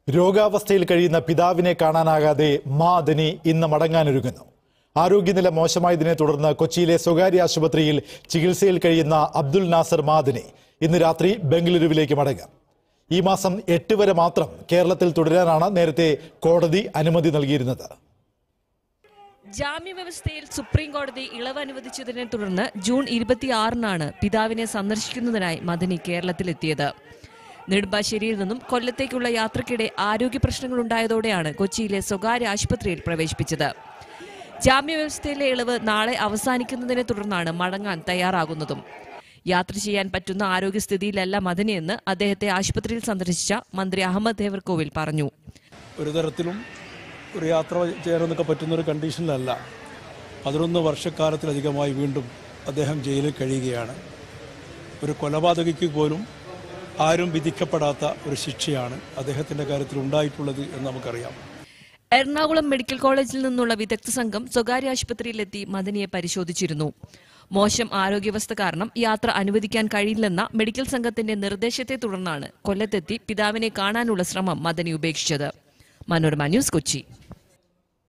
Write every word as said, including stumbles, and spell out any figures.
രോഗാവസ്ഥയിൽ കഴിയുന്ന പിതാവിനെ കാണാനാകാതെ മാദനി ഇന്ന് മടങ്ങാനൊരുങ്ങുന്നു. ആരോഗ്യനില മോശമായതിനെ തുടർന്ന് കൊച്ചിയിലെ സ്വകാര്യ ആശുപത്രിയിൽ ചികിത്സയിൽ കഴിയുന്ന അബ്ദുൽ നാസർ മാദനി ഇന്ന് രാത്രി ബംഗളൂരുവിലേക്ക് മടങ്ങും. ഈ മാസം എട്ട് വരെ മാത്രം കേരളത്തിൽ തുടരാനാണ് നേരത്തെ കോടതി അനുമതി നൽകിയിരുന്നത്. ജാമ്യവ്യവസ്ഥയിൽ സുപ്രീം കോടതി ഇളവ് അനുവദിച്ചതിനെ തുടർന്ന് ജൂൺ ഇരുപത്തിയാറിനാണ് പിതാവിനെ സന്ദർശിക്കുന്നതിനായി മദനി കേരളത്തിലെത്തിയത്. നെടുമ്പാശ്ശേരിയിൽ നിന്നും കൊല്ലത്തേക്കുള്ള യാത്രയ്ക്കിടെ ആരോഗ്യ പ്രശ്നങ്ങളുണ്ടായതോടെയാണ് കൊച്ചിയിലെ സ്വകാര്യ ആശുപത്രിയിൽ പ്രവേശിപ്പിച്ചത്. ജാമ്യവ്യവസ്ഥയിലെ ഇളവ് നാളെ അവസാനിക്കുന്നതിനെ തുടർന്നാണ് മടങ്ങാൻ തയ്യാറാകുന്നതും. യാത്ര ചെയ്യാൻ പറ്റുന്ന ആരോഗ്യസ്ഥിതിയിലല്ല മദനിയെന്ന് അദ്ദേഹത്തെ ആശുപത്രിയിൽ സന്ദർശിച്ച മന്ത്രി അഹമ്മദ് ദേവർകോവിൽ പറഞ്ഞു. ഒരു തരത്തിലും ഒരു യാത്ര ചെയ്യാനൊക്കെ പറ്റുന്ന ഒരു കണ്ടീഷനിലല്ല. പതിനൊന്ന് വർഷക്കാലത്തിലധികമായി വീണ്ടും അദ്ദേഹം ജയിലിൽ കഴിയുകയാണ്. ഒരു കൊലപാതകിക്ക് പോലും ആരും വിധിക്കപ്പെടാത്ത ഒരു ശിക്ഷയാണ് അദ്ദേഹത്തിന്റെ കാര്യത്തിൽ ഉണ്ടായിട്ടുള്ളത് എന്ന് നമുക്കറിയാം. എറണാകുളം മെഡിക്കൽ കോളേജിൽ നിന്നുള്ള വിദഗ്ധ സംഘം സ്വകാര്യ ആശുപത്രിയിലെത്തി മദനിയെ പരിശോധിച്ചിരുന്നു. മോശം ആരോഗ്യാവസ്ഥ കാരണം യാത്ര അനുവദിക്കാൻ കഴിയില്ലെന്ന മെഡിക്കൽ സംഘത്തിന്റെ നിർദ്ദേശത്തെ തുടർന്നാണ് കൊല്ലത്തെത്തി പിതാവിനെ കാണാനുള്ള ശ്രമം മദനി ഉപേക്ഷിച്ചത്. മനോരമ ന്യൂസ്, കൊച്ചി.